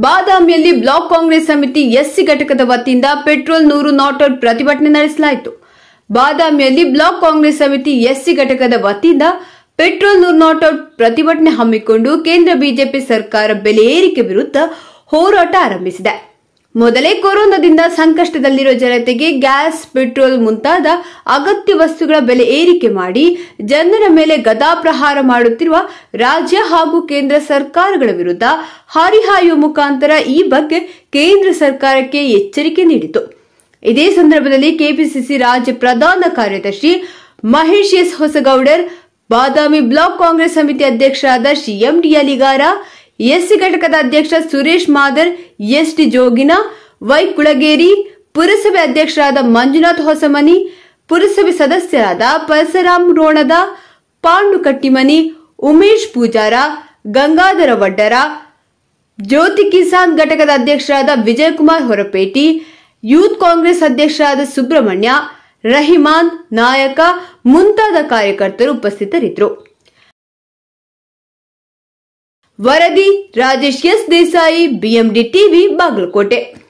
ಬಾದಾಮಿಯಲ್ಲಿ ಬ್ಲಾಕ್ ಕಾಂಗ್ರೆಸ್ ಸಮಿತಿ ಎಸ್ಸಿ ಘಟಕದ ವತಿಯಿಂದ ಪೆಟ್ರೋಲ್ 100 ನಾಟ್ ಔಟ್ ಪ್ರತಿಭಟನೆ ನಡೆಸಲಾಯಿತು. ಬಾದಾಮಿಯಲ್ಲಿ ಬ್ಲಾಕ್ ಕಾಂಗ್ರೆಸ್ ಸಮಿತಿ ಎಸ್ಸಿ ಘಟಕದ ವತಿಯಿಂದ ಪೆಟ್ರೋಲ್ 100 ನಾಟ್ ಔಟ್ ಪ್ರತಿಭಟನೆ ಹಮ್ಮಿಕೊಂಡು ಕೇಂದ್ರ ಬಿಜೆಪಿ ಸರ್ಕಾರ ಬೆಲೆ ಏರಿಕೆ ವಿರುದ್ಧ ಹೋರಾಟ ಆರಂಭಿಸಿದೆ. ಮೊದಲೇ ಕೊರೋನಾದಿಂದ ಸಂಕಷ್ಟದಲ್ಲಿರುವ ಜನತೆಗೆ ಗ್ಯಾಸ್, ಪೆಟ್ರೋಲ್ ಮುಂತಾದ ಅಗತ್ಯ ವಸ್ತುಗಳ ಬೆಲೆ ಏರಿಕೆ ಮಾಡಿ ಜನರ ಮೇಲೆ ಗದಾಪ್ರಹಾರ ಮಾಡುತ್ತಿರುವ ರಾಜ್ಯ ಹಾಗೂ ಕೇಂದ್ರ ಸರ್ಕಾರಗಳ ವಿರುದ್ಧ ಹರಿಹಾಯುವ ಮುಖಾಂತರ ಈ ಬಗ್ಗೆ ಕೇಂದ್ರ ಸರ್ಕಾರಕ್ಕೆ ಎಚ್ಚರಿಕೆ ನೀಡಿತು. ಇದೇ ಸಂದರ್ಭದಲ್ಲಿ ಕೆಪಿಸಿಸಿ ರಾಜ್ಯ ಪ್ರಧಾನ ಕಾರ್ಯದರ್ಶಿ ಮಹೇಶ್ ಎಸ್ ಹೊಸಗೌಡರ್, ಬಾದಾಮಿ ಬ್ಲಾಕ್ ಕಾಂಗ್ರೆಸ್ ಸಮಿತಿ ಅಧ್ಯಕ್ಷರಾದ ಶ್ರೀ ಅಲಿಗಾರ, ಎಸ್ಸಿ ಘಟಕದ ಅಧ್ಯಕ್ಷ ಸುರೇಶ್ ಮಾದರ್, ಎಸ್ಟಿ ಜೋಗಿನ, ವೈ ಕುಳಗೇರಿ, ಪುರಸಭೆ ಅಧ್ಯಕ್ಷರಾದ ಮಂಜುನಾಥ್ ಹೊಸಮನಿ, ಪುರಸಭೆ ಸದಸ್ಯರಾದ ಪರಸರಾಮ್ ರೋಣದ, ಪಾಂಡು ಕಟ್ಟಿಮನಿ, ಉಮೇಶ್ ಪೂಜಾರ, ಗಂಗಾಧರ ವಡ್ಡರ, ಜ್ಯೋತಿ ಕಿಸಾನ್ ಘಟಕದ ಅಧ್ಯಕ್ಷರಾದ ವಿಜಯಕುಮಾರ್ ಹೊರಪೇಟಿ, ಯೂತ್ ಕಾಂಗ್ರೆಸ್ ಅಧ್ಯಕ್ಷರಾದ ಸುಬ್ರಹ್ಮಣ್ಯ, ರಹಿಮಾನ್ ನಾಯಕ ಮುಂತಾದ ಕಾರ್ಯಕರ್ತರು ಉಪಸ್ಥಿತರಿದ್ದರು. ವರದಿ Rajesh S Desai, BMD TV, Bagalkot.